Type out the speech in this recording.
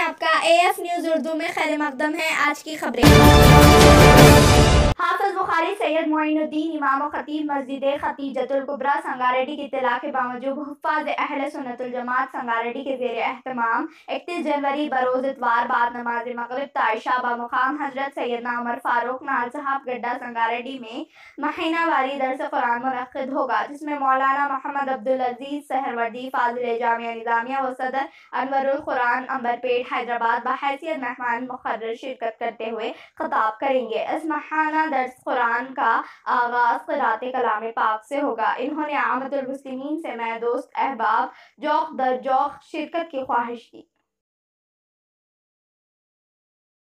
आपका AF news Urdu में खैर मकदम है। आज की खबरें। हाफिज बुखारी सैयद मोइनुद्दीन इमाम व खतीब मस्जिद खतीजतुल कुबरा संगारेड्डी की इत्तला के बावजूद हुफ्फाज़ अहले सुन्नतुल जमात संगारेड्डी के ज़ेर एहतमाम 31 जनवरी बरोज़ इतवार बाद नमाज मगरिब ताइशा बमुकाम हजरत सैयदना उमर फारूक नाल साहब गड्ढा संगारेड्डी में महीनावारी दर्स कुरान मुनक्किद होगा, जिसमें मौलाना मोहम्मद अब्दुल अजीज सहरवर्दी फाजिल जामिया निज़ामिया व सदर अनवरुल कुरान अंबरपेट हैदराबाद बहैसियत मेहमान मुकर्रर शिरकत करते हुए खिताब करेंगे। इस महाना दर्स कुरान का आगाज क़िराअत कलाम पाक से होगा। इन्होंने आमतुल मुस्लिमीन से मैं दोस्त अहबाब जौक दर जौक शिरकत की ख्वाहिश की।